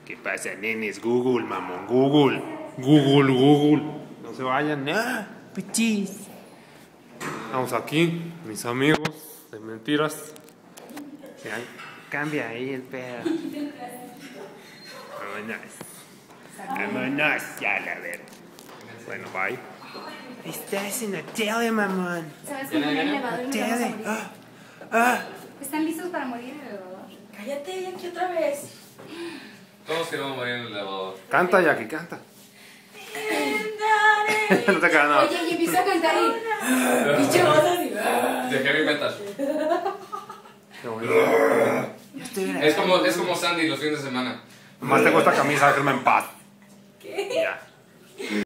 ¿Qué pasa, nenes? Google, mamón, Google. Google. No se vayan, pichis. Vamos aquí, mis amigos de mentiras. Ya, cambia ahí el pedo. Vámonos, ya la ver. Bueno, bye. Estás en la tele, mamón. ¿Sabes que no hay elevador y nos vamos a morir? ¿Están listos para morir en el elevador? Cállate, Jackie, otra vez. Todos queremos morir en el elevador. Canta, Jackie, canta. No te queda nada. Oye, y empieza a cantar y... Y yo así. De heavy metal. Qué bonito. Es como Sandy los fines de semana. Nomás tengo esta camisa, déjenme en paz.